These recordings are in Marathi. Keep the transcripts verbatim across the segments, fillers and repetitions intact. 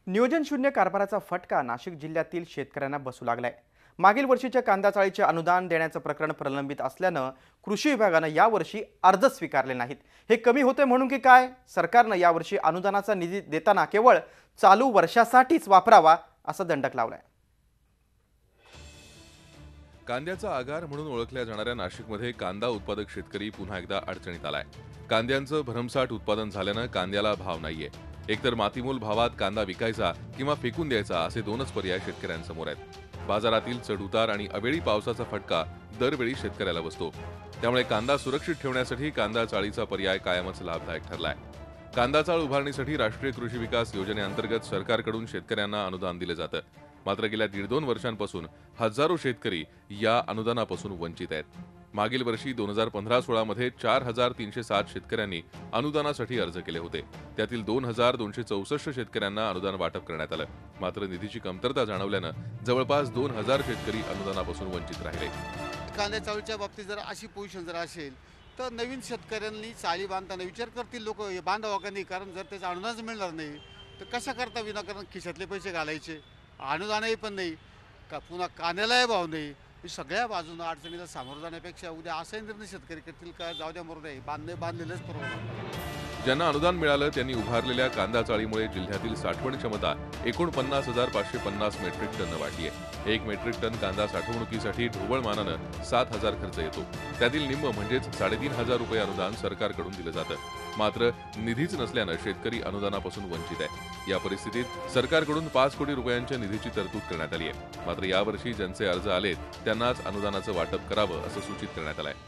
नियोजन शून्य कारभाराचा फटका नाशिक जिल्ह्यातील शेतकऱ्यांना बसू लागलाय। मागील वर्षीच्या कांदा चाळीचे अनुदान देण्याचं प्रकरण प्रलंबित असल्यानं कृषी विभागानं यावर्षी अर्ज स्वीकारले नाहीत। हे कमी होते म्हणून की काय सरकारनं यावर्षी अनुदानाचा निधी देताना केवळ चालू वर्षासाठीच वापरावा असा दंडक लावलाय। कांद्याचा आगार म्हणून ओळखल्या जाणाऱ्या नाशिकमध्ये कांदा उत्पादक शेतकरी पुन्हा एकदा अडचणीत आलाय। कांद्यांचं भरमसाठ उत्पादन झाल्यानं कांद्याला भाव नाहीये। एकतर मातीमोल भावात कांदा विकायचा किंवा फेकून द्यायचा असे दोनच पर्याय शेतकऱ्यांसमोर आहेत। बाजारातील चढउतार आणि अवेळी पावसाचा फटका दरवेळी शेतकऱ्याला बसतो। त्यामुळे कांदा सुरक्षित ठेवण्यासाठी कांदा चाळीचा पर्याय कायमच लाभदायक ठरलाय। कांदा चाळ उभारणीसाठी राष्ट्रीय कृषी विकास योजनेअंतर्गत सरकारकडून शेतकऱ्यांना अनुदान दिले जातं। मात्र गेल्या दीड दोन वर्षांपासून हजारो शेतकरी या अनुदानापासून वंचित आहेत। मागील वर्षी दोन हजार पंधरा सोळा मध्ये चार हजार तीनशे सात शेतकऱ्यांनी अनुदानासाठी अर्ज केले होते। त्यातील दोन हजार दोनशे चौसष्ट शेतकऱ्यांना अनुदान वाटप करण्यात आलं। मात्र निधीची कमतरता जाणवल्यानं जवळपास दोन हजार शेतकरी अनुदानापासून वंचित राहिले। कांद्या चाळीच्या बाबतीत जर अशी पोझिशन जर असेल तर नवीन शेतकऱ्यांनी चाळी बांधताना विचार करतील लोक हे बांधावं का नाही, कारण जर त्याचं अनुदान मिळणार नाही तर कशा करता विनाकारण खिशातले पैसे घालायचे, अनुदानही पण नाही का, पुन्हा कांद्यालाही भाव नाही। सगळ्या बाजूने अडचणीला सामोरं जाण्यापेक्षा उद्या असा निर्णय शेतकरी करतील का जाऊ द्या मरू द्या, बांधणे बांधलेलंच परवडणार। ज्यांना अनुदान मिळालं त्यांनी उभारलेल्या कांदा चाळीमुळे जिल्ह्यातील साठवण क्षमता एकोणपन्नास हजार पाचशे पन्नास मेट्रिक टन वाढली आहे। एक मेट्रिक टन कांदा साठवणुकीसाठी ढोबळ मानानं सात हजार खर्च येतो। त्यातील निम्म म्हणजेच साडेतीन हजार रुपये अनुदान सरकारकडून दिलं जातं। मात्र निधीच नसल्यानं शेतकरी अनुदानापासून वंचित आहे। या परिस्थितीत सरकारकडून पाच कोटी रुपयांच्या निधीची तरतूद करण्यात आली आहे। मात्र यावर्षी ज्यांचे अर्ज आलेत त्यांनाच अनुदानाचं वाटप करावं असं सूचित करण्यात आलंय।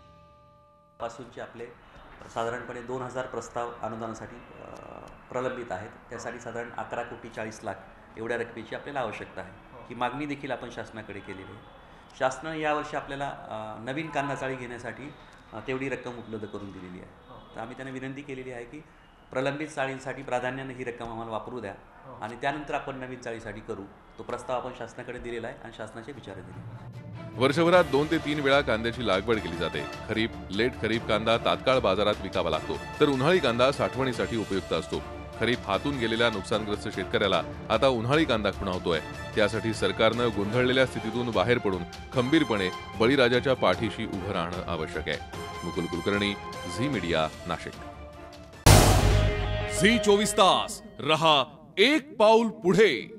पासूनचे आपले साधारणपणे दोन हजार प्रस्ताव अनुदानासाठी प्रलंबित आहेत। त्यासाठी साधारण अकरा कोटी चाळीस लाख एवढ्या रकमेची आपल्याला आवश्यकता आहे। ही मागणी देखील आपण शासनाकडे केलेली आहे। शासनाने यावर्षी आपल्याला नवीन कांदा चाळी घेण्यासाठी तेवढी रक्कम उपलब्ध करून दिलेली आहे। तर आम्ही त्यांना विनंती केलेली आहे की प्रलंबित चाळींसाठी प्राधान्याने ही रक्कम आम्हाला वापरू द्या आणि त्यानंतर आपण नवीन चाळीसाठी करू। तो प्रस्ताव आपण शासनाकडे दिलेला आहे आणि शासनाचे विचार दिले। वर्षभरात दोन ते तीन वेळा कांद्याची लागवड केली जाते। खरीप, लेट खरीप कांदा तात्काळ बाजारात विकावा लागतो, तर उन्हाळी कांदा साठवणीसाठी उपयुक्त असतो। खरीप हातून गेलेल्या नुकसानग्रस्त शेतकऱ्याला आता उन्हाळी कांदा खुणावतोय। त्यासाठी सरकारनं गोंधळलेल्या स्थितीतून बाहेर पडून खंबीरपणे बळीराजाच्या पाठीशी उभं राहणं आवश्यक आहे। मुकुल कुलकर्णी, झी मीडिया, नाशिक। झी चोवीस तास रहा एक पाऊल पुढे।